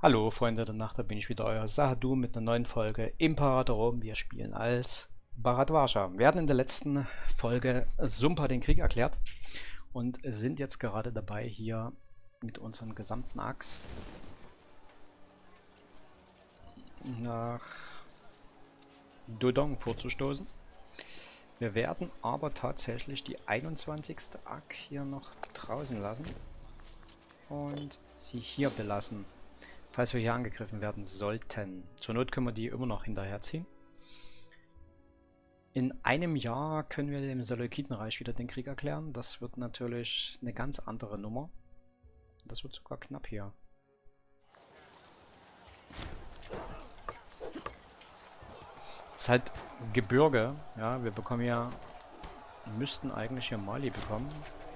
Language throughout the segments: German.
Hallo Freunde der Nacht, da bin ich wieder, euer Sahadu mit einer neuen Folge Imperator Rom. Wir spielen als Bharadwaja. Wir hatten in der letzten Folge Sumpa den Krieg erklärt und sind jetzt gerade dabei, hier mit unseren gesamten Achs nach Dodong vorzustoßen. Wir werden aber tatsächlich die 21. Ak hier noch draußen lassen und sie hier belassen, falls wir hier angegriffen werden sollten. Zur Not können wir die immer noch hinterherziehen. In einem Jahr können wir dem Seleukiden-Reich wieder den Krieg erklären. Das wird natürlich eine ganz andere Nummer. Das wird sogar knapp hier. Das ist halt Gebirge. Ja, wir bekommen ja... müssten eigentlich hier Mali bekommen.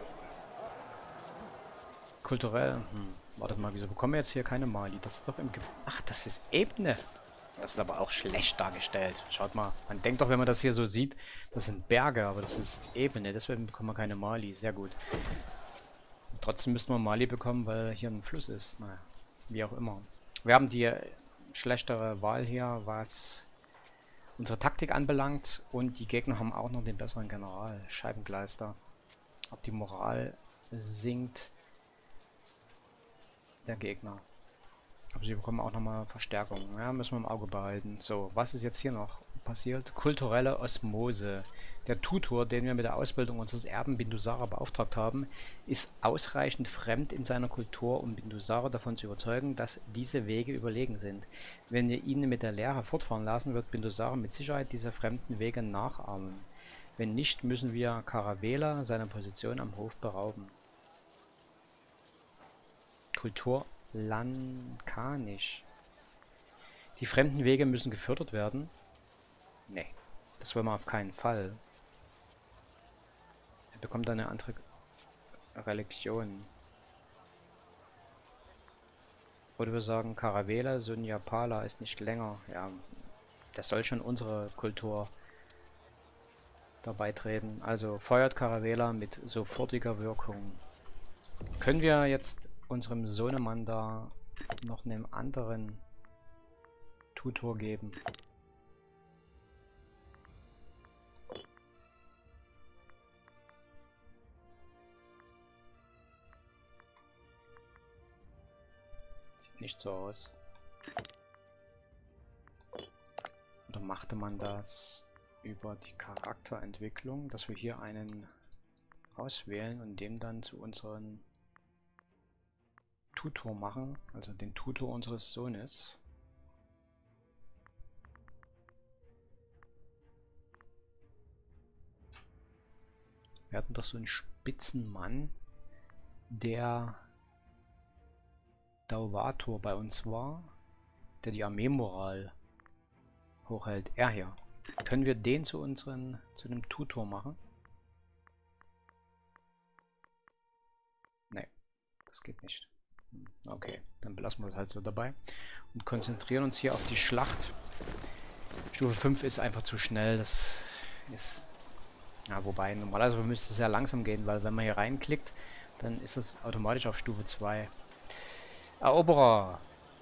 Kulturell... wartet mal, wieso bekommen wir jetzt hier keine Mali? Das ist doch im Gebirge... Ach, das ist Ebene. Das ist aber auch schlecht dargestellt. Schaut mal, man denkt doch, wenn man das hier so sieht, das sind Berge, aber das ist Ebene. Deswegen bekommen wir keine Mali. Sehr gut. Und trotzdem müssten wir Mali bekommen, weil hier ein Fluss ist. Naja, wie auch immer. Wir haben die schlechtere Wahl hier, was unsere Taktik anbelangt. Und die Gegner haben auch noch den besseren General. Scheibengleister. Ob die Moral sinkt der Gegner. Aber sie bekommen auch nochmal Verstärkung. Ja, müssen wir im Auge behalten. So, was ist jetzt hier noch passiert? Kulturelle Osmose. Der Tutor, den wir mit der Ausbildung unseres Erben Bindusara beauftragt haben, ist ausreichend fremd in seiner Kultur, um Bindusara davon zu überzeugen, dass diese Wege überlegen sind. Wenn wir ihn mit der Lehre fortfahren lassen, wird Bindusara mit Sicherheit diese fremden Wege nachahmen. Wenn nicht, müssen wir Caravela seiner Position am Hof berauben. Kultur Lankanisch. Die fremden Wege müssen gefördert werden. Nee, das wollen wir auf keinen Fall. Er bekommt eine andere Religion. Oder wir sagen, Caravela Sunyapala ist nicht länger. Ja, das soll schon unsere Kultur dabei treten. Also feuert Caravela mit sofortiger Wirkung. Können wir jetzt unserem Sohnemann da noch einem anderen Tutor geben? Sieht nicht so aus. Oder machte man das über die Charakterentwicklung, dass wir hier einen auswählen und dem dann zu unseren Tutor machen, also den Tutor unseres Sohnes. Wir hatten doch so einen Spitzenmann, der Dauvator bei uns war, der die Armeemoral hochhält. Er hier. Können wir den zu dem Tutor machen? Nee, das geht nicht. Okay, dann belassen wir das halt so dabei und konzentrieren uns hier auf die Schlacht. Stufe 5 ist einfach zu schnell. Das ist... Ja, wobei, normalerweise müsste es sehr langsam gehen, weil wenn man hier reinklickt, dann ist es automatisch auf Stufe 2. Eroberer!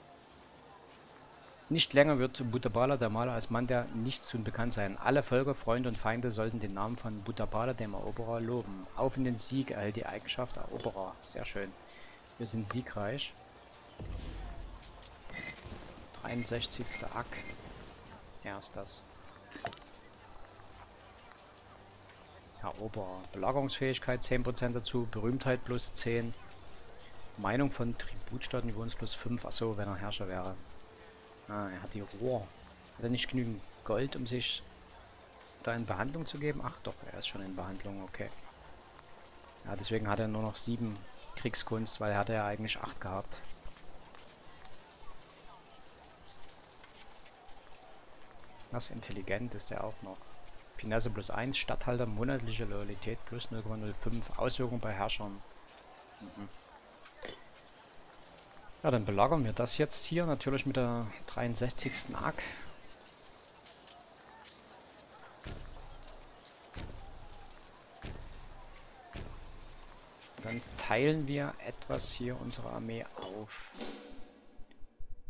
Nicht länger wird Buttabala der Maler als Mann der Nichtstun bekannt sein. Alle Völker, Freunde und Feinde sollten den Namen von Buttabala dem Eroberer loben. Auf in den Sieg erhält die Eigenschaft Eroberer. Sehr schön. Wir sind siegreich. 63. Ak. Ja, ist das. Eroberer. Belagerungsfähigkeit 10% dazu. Berühmtheit plus 10. Meinung von Tributstaaten über uns plus 5. Achso, wenn er Herrscher wäre. Ah, er hat die Ruhr. Hat er nicht genügend Gold, um sich da in Behandlung zu geben? Ach doch, er ist schon in Behandlung, okay. Ja, deswegen hat er nur noch 7 Kriegskunst, weil er hatte ja eigentlich 8 gehabt. Was intelligent ist er auch noch. Finesse plus 1, Statthalter, monatliche Loyalität plus 0,05, Auswirkungen bei Herrschern. Ja, dann belagern wir das jetzt hier, natürlich mit der 63. Ak. Dann teilen wir etwas hier unsere Armee auf.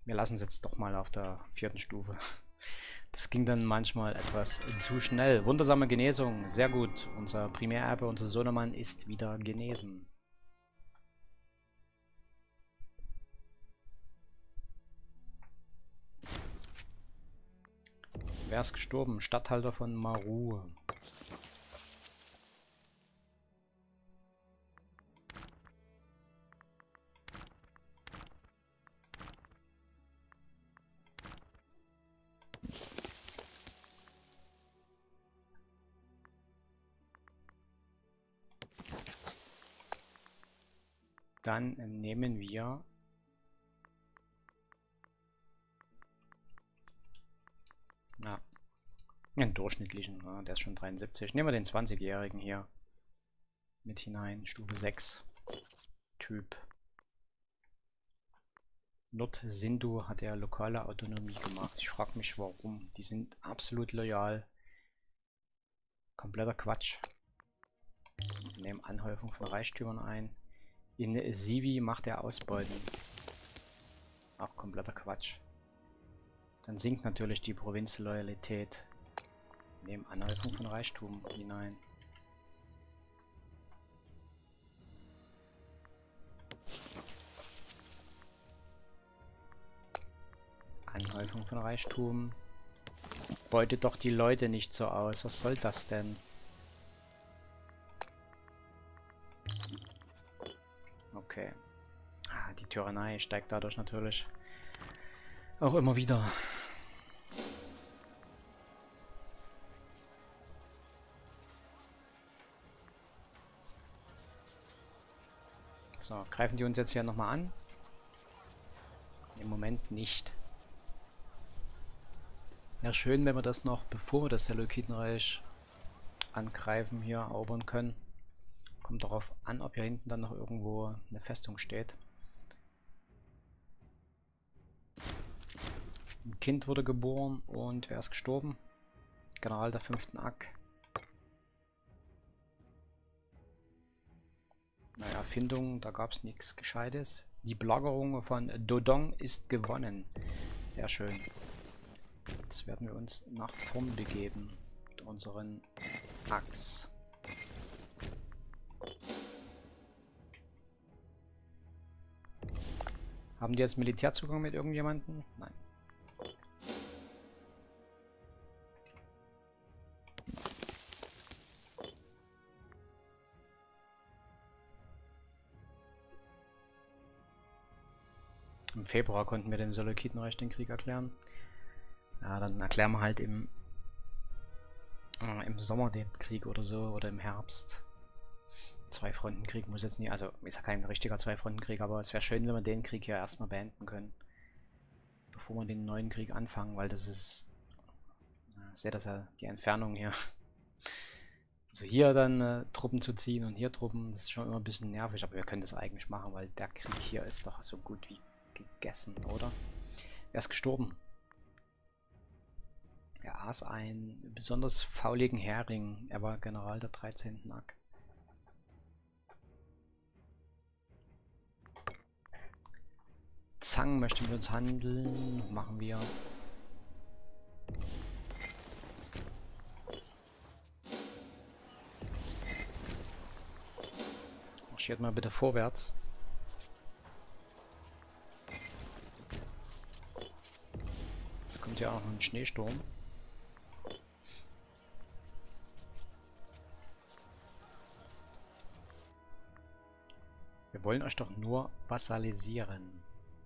Wir lassen es jetzt doch mal auf der 4. Stufe. Das ging dann manchmal etwas zu schnell. Wundersame Genesung, sehr gut. Unser Primärerbe, unser Sohnemann ist wieder genesen. Wer ist gestorben? Statthalter von Maru. Dann nehmen wir einen durchschnittlichen, ja, der ist schon 73. Nehmen wir den 20-Jährigen hier mit hinein. Stufe 6. Typ. Nord-Sindu hat ja lokale Autonomie gemacht. Ich frage mich warum. Die sind absolut loyal. Kompletter Quatsch. Wir nehmen Anhäufung von Reichtümern ein. In Sivi macht er Ausbeuten. Auch kompletter Quatsch. Dann sinkt natürlich die Provinzloyalität. Nehmen Anhäufung von Reichtum hinein. Anhäufung von Reichtum. Beutet doch die Leute nicht so aus. Was soll das denn? Okay. Die Tyrannei steigt dadurch natürlich auch immer wieder. So, greifen die uns jetzt hier nochmal an? Im Moment nicht. Ja, schön, wenn wir das noch, bevor wir das Seleukiden-Reich angreifen, hier erobern können. Kommt darauf an, ob hier hinten dann noch irgendwo eine Festung steht. Ein Kind wurde geboren und wer ist gestorben? General der 5. Ak. Naja, Erfindung, da gab es nichts Gescheites. Die Belagerung von Dodong ist gewonnen. Sehr schön. Jetzt werden wir uns nach vorn begeben mit unseren Aks. Haben die jetzt Militärzugang mit irgendjemandem? Nein. Im Februar konnten wir dem Seleukidenreich den Krieg erklären. Ja, dann erklären wir halt im Sommer den Krieg oder so, oder im Herbst. Zwei-Fronten-Krieg muss jetzt nicht, also ist ja kein richtiger Zwei-Fronten-Krieg, aber es wäre schön, wenn wir den Krieg hier erstmal beenden können. Bevor wir den neuen Krieg anfangen, weil das ist, seht das ja, die Entfernung hier. Also hier dann Truppen zu ziehen und hier Truppen, das ist schon immer ein bisschen nervig, aber wir können das eigentlich machen, weil der Krieg hier ist doch so gut wie gegessen, oder? Wer ist gestorben? Er aß einen besonders fauligen Hering. Er war General der 13. Ak. Zhang möchte mit uns handeln. Machen wir. Marschiert mal bitte vorwärts. Es kommt ja auch noch ein Schneesturm. Wir wollen euch doch nur vassalisieren.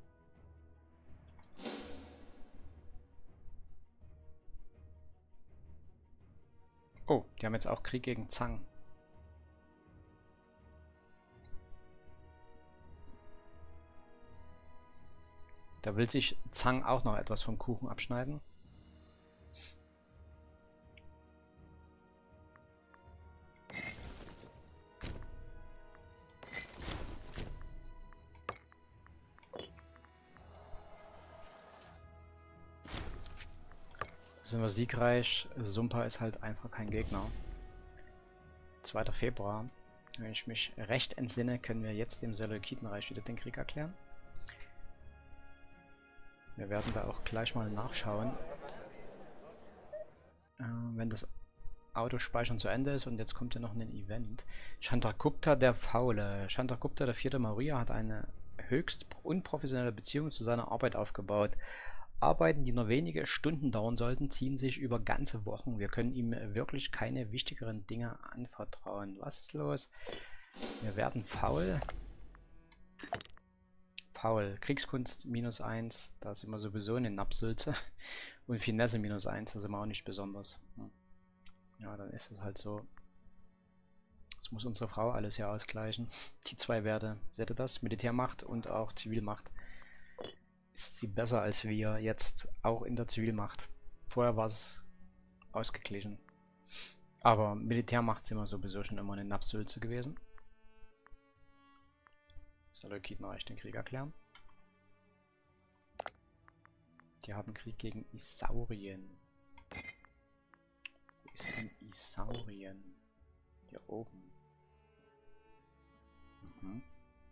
Oh, die haben jetzt auch Krieg gegen Zhang. Da will sich Zhang auch noch etwas vom Kuchen abschneiden. Sind wir siegreich. Sumpa ist halt einfach kein Gegner. 2. Februar. Wenn ich mich recht entsinne, können wir jetzt dem Seleukidenreich wieder den Krieg erklären. Wir werden da auch gleich mal nachschauen, wenn das Autospeichern zu Ende ist. Und jetzt kommt ja noch ein Event. Chandragupta der Faule. Chandragupta der 4. Maurya hat eine höchst unprofessionelle Beziehung zu seiner Arbeit aufgebaut. Arbeiten, die nur wenige Stunden dauern sollten, ziehen sich über ganze Wochen. Wir können ihm wirklich keine wichtigeren Dinge anvertrauen. Was ist los? Wir werden faul. Faul. Kriegskunst -1. Da sind wir sowieso eine Napsülze. Und Finesse -1. Da sind wir auch nicht besonders. Ja, dann ist es halt so. Das muss unsere Frau alles ja ausgleichen. Die zwei Werte. Seht ihr das? Militärmacht und auch Zivilmacht. Ist sie besser als wir jetzt auch in der Zivilmacht. Vorher war es ausgeglichen. Aber Militärmacht sind wir sowieso schon immer eine Napsülze gewesen. Seleukiden reicht den Krieg erklären. Die haben Krieg gegen Isaurien. Wo ist denn Isaurien? Hier oben. Mhm.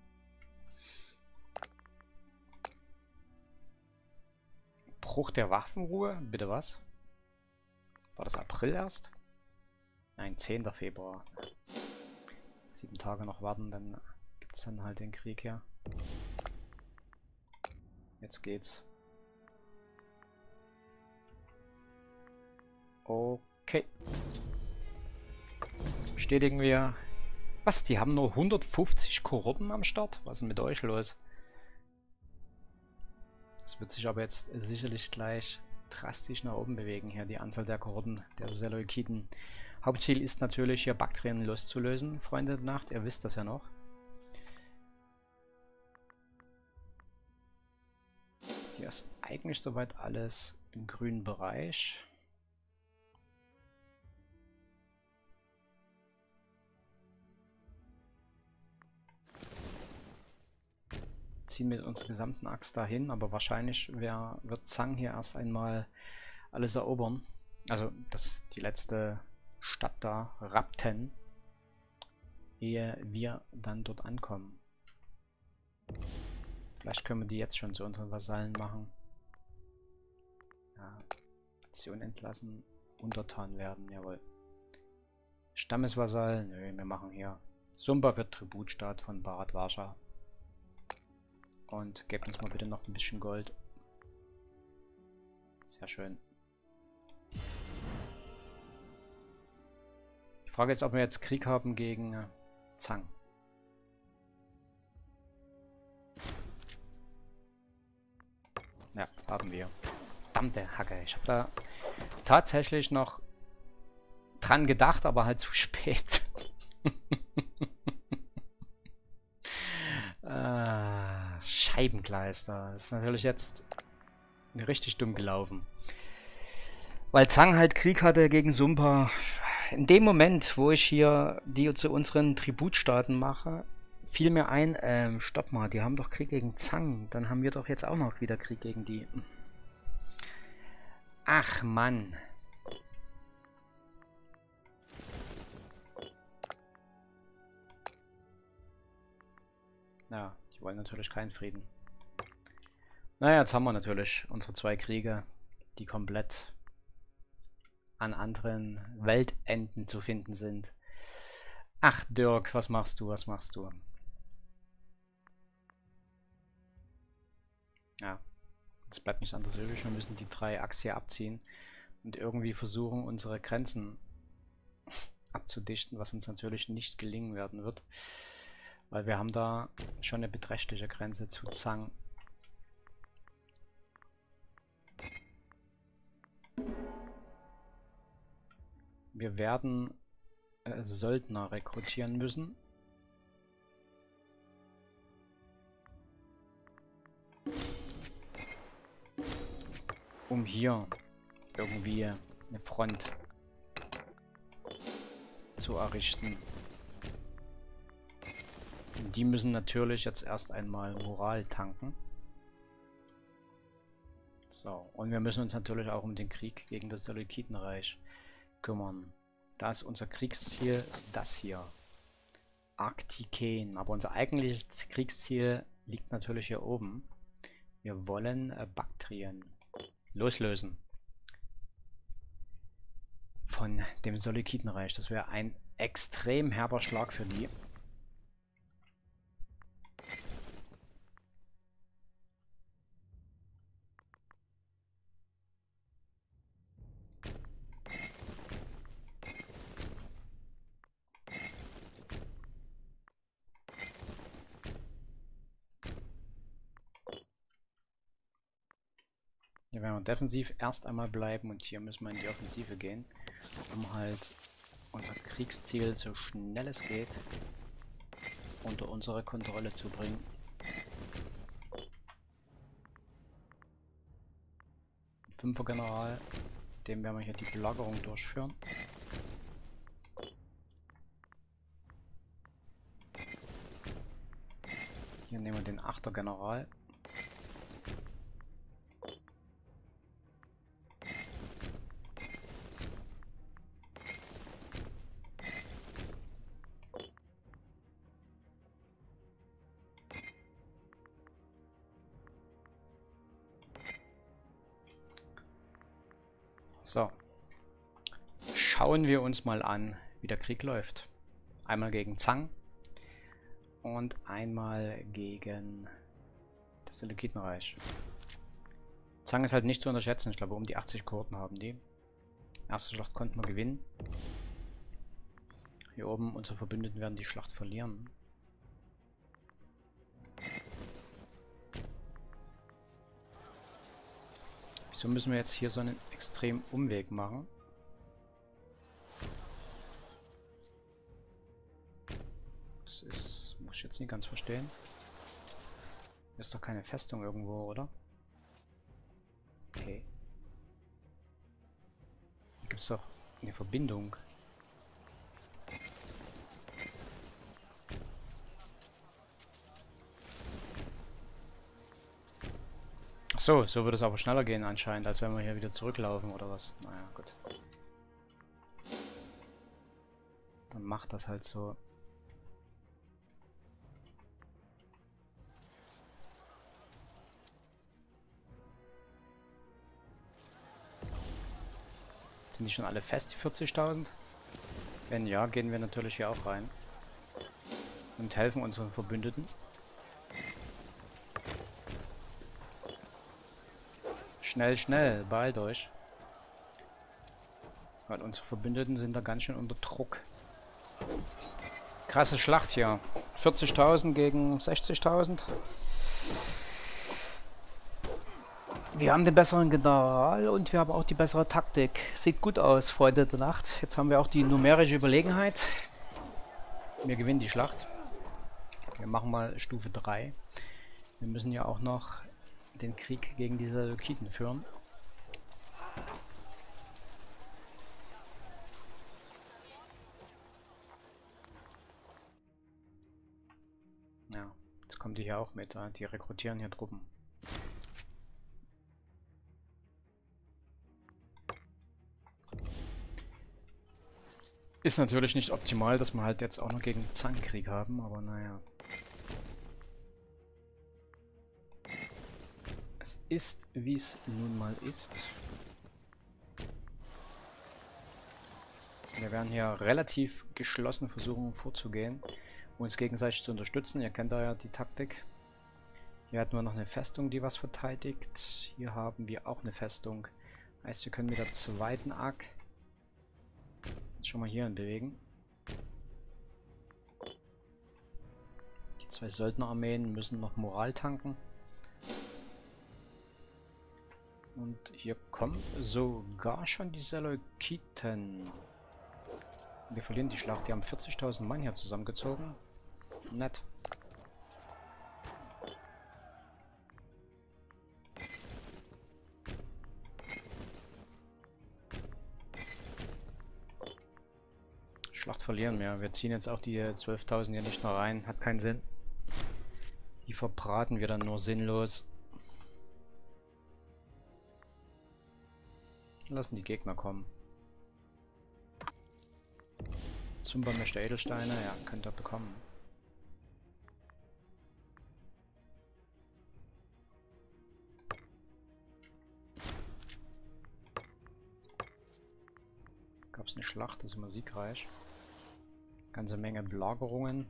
Bruch der Waffenruhe? Bitte was? War das April erst? Nein, 10. Februar. 7 Tage noch warten, dann gibt es dann halt den Krieg hier. Jetzt geht's. Okay. Bestätigen wir. Was? Die haben nur 150 Kohorten am Start? Was ist denn mit euch los? Das wird sich aber jetzt sicherlich gleich drastisch nach oben bewegen hier, die Anzahl der Kohorten der Seleukiden. Hauptziel ist natürlich hier Baktrien loszulösen, Freunde der Nacht, ihr wisst das ja noch. Hier ist eigentlich soweit alles im grünen Bereich. Ziehen mit unserer gesamten Axt dahin, aber wahrscheinlich wird Zhang hier erst einmal alles erobern. Also die letzte Stadt da, Rapten, ehe wir dann dort ankommen. Vielleicht können wir die jetzt schon zu unseren Vasallen machen. Ja, Aktion entlassen, untertan werden, jawohl. Stammesvasall, nö, wir machen hier. Sumba wird Tributstaat von Bharadvaja. Und gebt uns mal bitte noch ein bisschen Gold. Sehr schön. Die Frage ist, ob wir jetzt Krieg haben gegen Zhang. Ja, haben wir. Verdammte Hacke. Ich habe da tatsächlich noch dran gedacht, aber halt zu spät. Scheibenkleister. Das ist natürlich jetzt richtig dumm gelaufen. Weil Zhang halt Krieg hatte gegen Sumpa. In dem Moment, wo ich hier die zu unseren Tributstaaten mache, fiel mir ein, stopp mal, die haben doch Krieg gegen Zhang. Dann haben wir doch jetzt auch noch wieder Krieg gegen die. Ach Mann. Ja, die wollen natürlich keinen Frieden. Naja, jetzt haben wir natürlich unsere 2 Kriege, die komplett an anderen Weltenden zu finden sind. Ach Dirk, was machst du, was machst du? Ja, es bleibt nichts anderes übrig. Wir müssen die 3 Achs hier abziehen und irgendwie versuchen, unsere Grenzen abzudichten, was uns natürlich nicht gelingen werden wird. Weil wir haben da schon eine beträchtliche Grenze zu Zhang. Wir werden Söldner rekrutieren müssen. Um hier irgendwie eine Front zu errichten. Und die müssen natürlich jetzt erst einmal Moral tanken. So, und wir müssen uns natürlich auch um den Krieg gegen das Seleukidenreich kümmern. Da ist unser Kriegsziel das hier. Arktiken. Aber unser eigentliches Kriegsziel liegt natürlich hier oben. Wir wollen Baktrien loslösen von dem Seleukidenreich. Das wäre ein extrem herber Schlag für die. Hier werden wir defensiv erst einmal bleiben und hier müssen wir in die Offensive gehen, um halt unser Kriegsziel so schnell es geht unter unsere Kontrolle zu bringen. Fünfer General, dem werden wir hier die Belagerung durchführen. Hier nehmen wir den 8er General. So. Schauen wir uns mal an, wie der Krieg läuft. Einmal gegen Zhang und einmal gegen das Seleukidenreich. Zhang ist halt nicht zu unterschätzen. Ich glaube, um die 80 Kohorten haben die. Erste Schlacht konnten wir gewinnen. Hier oben, unsere Verbündeten werden die Schlacht verlieren. Wieso müssen wir jetzt hier so einen extremen Umweg machen? Das ist... muss ich jetzt nicht ganz verstehen. Hier ist doch keine Festung irgendwo, oder? Okay. Hier gibt es doch eine Verbindung. Ach so würde es aber schneller gehen anscheinend, als wenn wir hier wieder zurücklaufen oder was. Naja, gut. Dann macht das halt so. Sind die schon alle fest, die 40.000? Wenn ja, gehen wir natürlich hier auch rein. Und helfen unseren Verbündeten. Schnell, schnell, beeilt euch. Weil unsere Verbündeten sind da ganz schön unter Druck. Krasse Schlacht hier. 40.000 gegen 60.000. Wir haben den besseren General und wir haben auch die bessere Taktik. Sieht gut aus, Freunde der Nacht. Jetzt haben wir auch die numerische Überlegenheit. Wir gewinnen die Schlacht. Wir machen mal Stufe 3. Wir müssen ja auch noch den Krieg gegen die Seleukiden führen. Ja, jetzt kommen die hier auch mit. Die rekrutieren hier Truppen. Ist natürlich nicht optimal, dass wir halt jetzt auch noch gegen Zhang Krieg haben, aber naja. Es ist, wie es nun mal ist. Wir werden hier relativ geschlossen versuchen vorzugehen, um uns gegenseitig zu unterstützen. Ihr kennt da ja die Taktik. Hier hatten wir noch eine Festung, die was verteidigt. Hier haben wir auch eine Festung. Heißt, wir können mit der zweiten Arc jetzt schon mal hierhin bewegen. Die zwei Söldnerarmeen müssen noch Moral tanken. Und hier kommen sogar schon die Seleukiden. Wir verlieren die Schlacht. Die haben 40.000 Mann hier zusammengezogen. Nett. Schlacht verlieren wir. Wir ziehen jetzt auch die 12.000 hier nicht noch rein. Hat keinen Sinn. Die verbraten wir dann nur sinnlos. Lassen die Gegner kommen. Zumba möchte Edelsteine. Ja, könnt ihr bekommen. gab es eine Schlacht, das ist immer siegreich. Ganze Menge Belagerungen.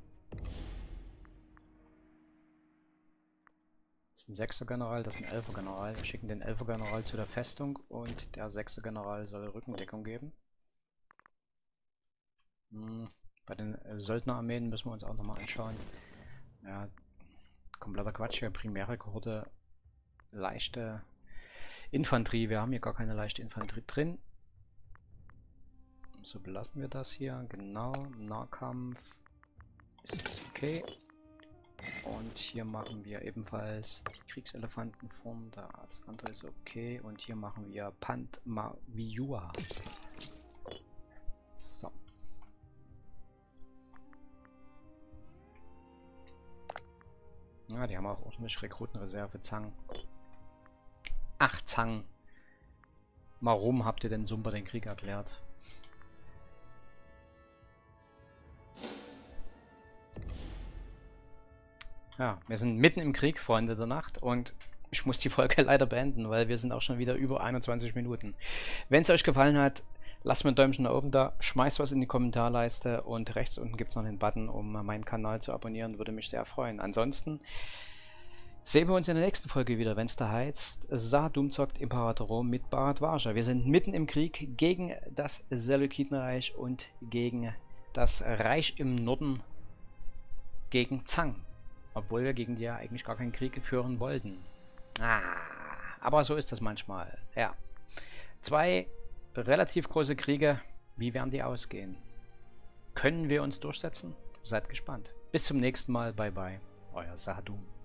Das ist ein 6er General, das ist ein 11er General. Wir schicken den 11er General zu der Festung und der 6er General soll Rückendeckung geben. Bei den Söldnerarmeen müssen wir uns auch nochmal anschauen. Ja, kompletter Quatsch hier. Primäre Kohorte, leichte Infanterie. Wir haben hier gar keine leichte Infanterie drin. So belassen wir das hier. Genau, Nahkampf ist okay. Und hier machen wir ebenfalls die Kriegselefanten vorn. Das andere ist okay. Und hier machen wir Pantmaviua. So. Ja, die haben auch ordentlich Rekrutenreserve. Zang. Ach, Zang. Warum habt ihr denn Sumba den Krieg erklärt? Ja, wir sind mitten im Krieg, Freunde der Nacht, und ich muss die Folge leider beenden, weil wir sind auch schon wieder über 21 Minuten. Wenn es euch gefallen hat, lasst mir ein Däumchen nach oben da, schmeißt was in die Kommentarleiste und rechts unten gibt es noch den Button, um meinen Kanal zu abonnieren, würde mich sehr freuen. Ansonsten sehen wir uns in der nächsten Folge wieder, wenn es da heißt, Sahadum zockt Imperator Rom mit Bharadwaja. Wir sind mitten im Krieg gegen das Seleukiden-Reich und gegen das Reich im Norden, gegen Zhang. Obwohl wir gegen die ja eigentlich gar keinen Krieg führen wollten. Aber so ist das manchmal. Ja. 2 relativ große Kriege. Wie werden die ausgehen? Können wir uns durchsetzen? Seid gespannt. Bis zum nächsten Mal. Bye bye. Euer Sahadum.